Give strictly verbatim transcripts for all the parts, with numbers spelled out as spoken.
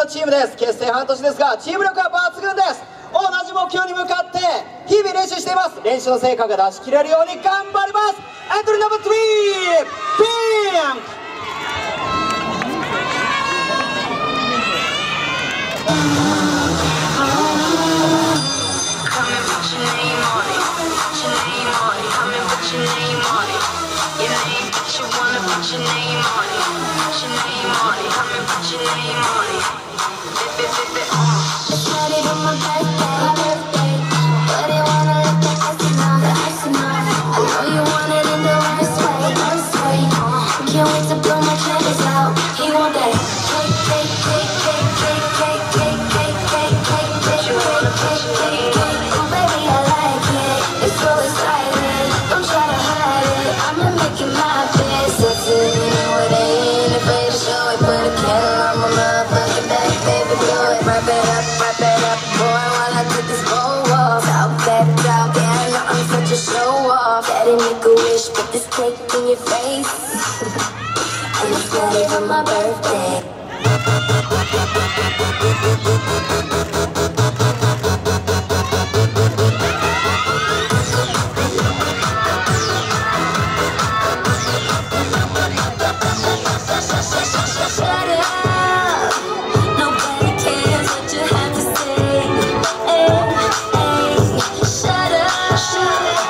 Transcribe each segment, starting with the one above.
のチームです。結成半年ですがチーム力は抜群です。同じ目標に向かって日々練習しています。練習の成果が出し切れるように頑張ります。エントリーナンバースリー、ピンク。 Make a wish, put this cake in your face. And it's ready for my birthday. Shut up, nobody cares what you have to say. Hey, hey, shut up, shut up.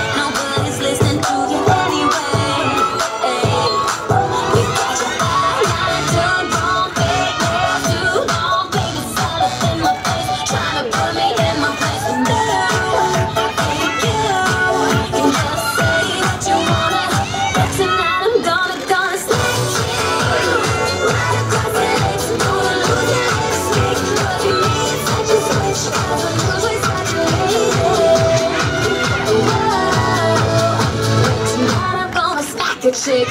Shake,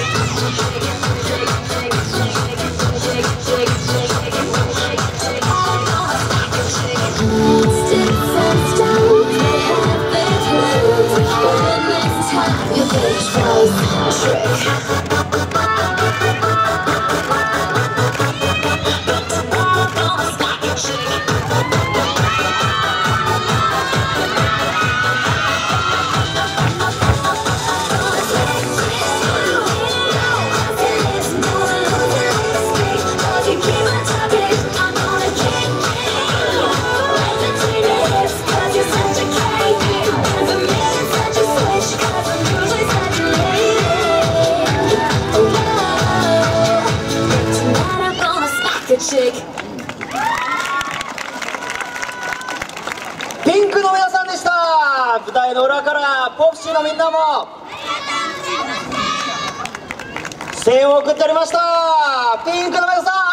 shake. ピンクの皆さんでした。舞台の裏からポプシーのみんなも声援を送っておりました。ピンクの皆さん